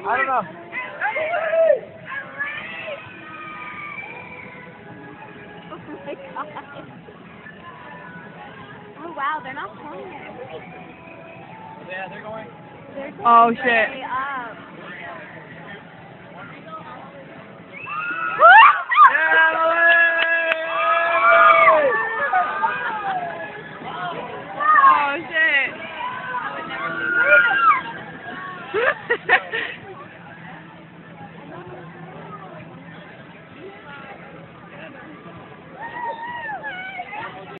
I don't know. Oh my god. Oh wow, they're not playing it. Yeah, they're going. They're going Oh, way shit. up. Woo!